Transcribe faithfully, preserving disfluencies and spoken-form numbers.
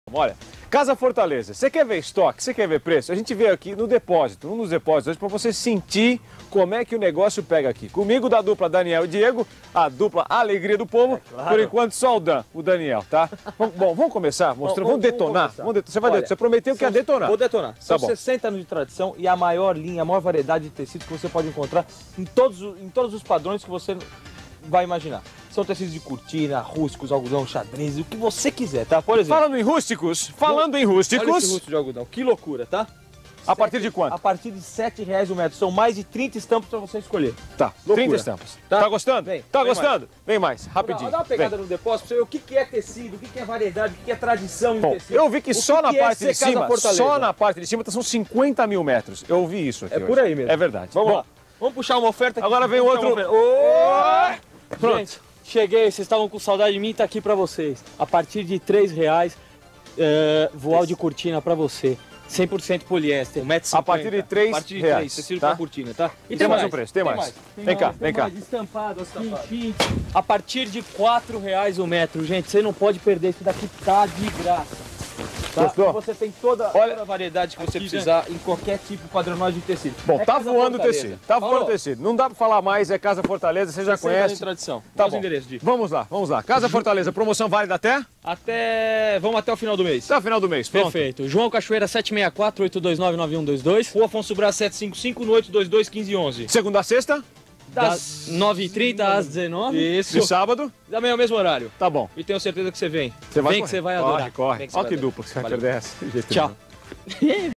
Olha, Casa Fortaleza, você quer ver estoque, você quer ver preço? A gente veio aqui no depósito, um dos depósitos hoje, para você sentir como é que o negócio pega aqui. Comigo da dupla Daniel e Diego, a dupla Alegria do Povo, é claro. Por enquanto só o Dan, o Daniel, tá? Bom, vamos começar mostrando, vamos, vamos detonar? Vamos vamos, você, vai Olha, você prometeu que ia detonar. Vou detonar. Tá São bom. sessenta anos de tradição e a maior linha, a maior variedade de tecidos que você pode encontrar em todos, em todos os padrões que você vai imaginar. São tecidos de cortina, rústicos, algodão, xadrez, o que você quiser, tá? Por exemplo. Falando em rústicos, falando em rústicos. Olha esse rústico de algodão, que loucura, tá? A partir de quanto? A partir de sete reais o metro. São mais de trinta estampas para você escolher. Tá, loucura. trinta estampas. Tá, tá gostando? Vem, tá vem gostando? mais. Vem mais, rapidinho. Dá uma pegada vem. no depósito pra você ver o que, que é tecido, o que, que é variedade, o que, que é tradição em Bom, tecido. eu vi que o só que na que parte é de cima, Fortaleza. só na parte de cima são cinquenta mil metros. Eu ouvi isso aqui É hoje. por aí mesmo. É verdade. Vamos Bom, lá. Vamos puxar uma oferta aqui. Agora vem outro. Oh! Pronto. Gente, cheguei, vocês estavam com saudade de mim, tá aqui pra vocês. A partir de três reais, uh, voal de cortina pra você. cem por cento poliéster, um metro e cinquenta. A partir de três A partir de reais, três, tecido tá? pra cortina, tá? E tem mais um preço, tem mais. Tem Vem cá, mais, vem tem cá. mais, estampado, assim, a partir de quatro reais o metro, gente, você não pode perder, isso daqui tá de graça. Tá? Gostou? Você tem toda, Olha, toda a variedade que você aqui, precisar em qualquer tipo padronagem de tecido. Bom, É tá Casa voando o Fortaleza. tecido, tá voando o Falou. tecido. Não dá pra falar mais, é Casa Fortaleza, você já sessenta anos conhece. de tradição. Tá Qual bom. o endereço, Di? Vamos lá, vamos lá. Casa Fortaleza, promoção válida até? Até... Vamos até o final do mês. Até o final do mês, pronto. Perfeito. João Cachoeira sete seis quatro, oito dois nove, nove um dois dois. Rua Afonso Braz setecentos e cinquenta e cinco, no oito dois dois, quinze onze. Segunda a sexta, Das nove e trinta às dezenove. Isso. de sábado, Também é o mesmo horário. tá bom. E tenho certeza que você vem. Você vai Vem que correr. você vai Corre, adorar. corre. Vem que você Olha vai que adorar. dupla que você vai Valeu. perder essa. De jeito Tchau. nenhum.